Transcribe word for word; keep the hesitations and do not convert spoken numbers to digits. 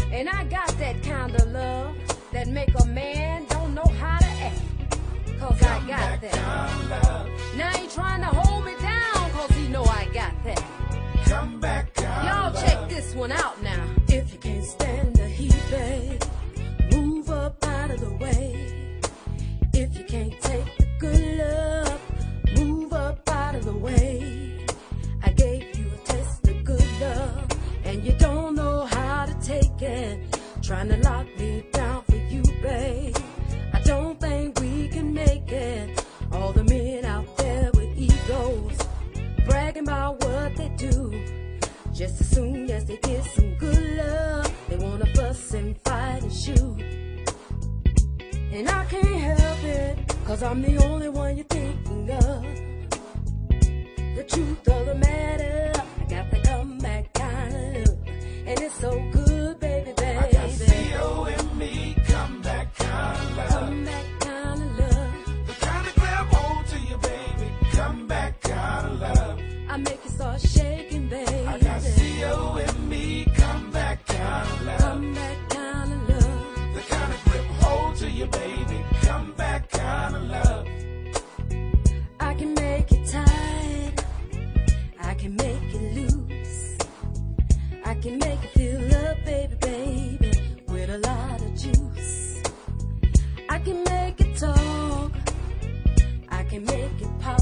And I got that kind of love that make a man don't know how to act. Cause I got that. Now he trying to hold me down cause he know I got that. Come back, y'all check this one out now. If you can't stand the heat, babe, move up out of the way. If you can't take the good love, move up out of the way. I gave you a taste of good love and you don't know how to take it. Trying to lock me down for you, babe. I don't think we can make it. All the men out there with egos, bragging about what they do. Just as soon as they get some good love, they wanna fuss and fight and shoot. And I can't help it, cause I'm the only one you're thinking of. The truth of the matter, I got the comeback kind of look. And it's so good, baby, baby. I got C O in me, comeback kind of love. Comeback kind of love. The kind of grab hold to you, baby. Comeback kind of love. I make you start shaking, baby. I got C O in me, comeback kind of love. Comeback kind of love. The kind of grip hold to you, baby. Comeback kind of love. I can make it tight. I can make it loose. I can make it feel love, baby, baby, with a lot of juice. I can make it talk. I can make it pop.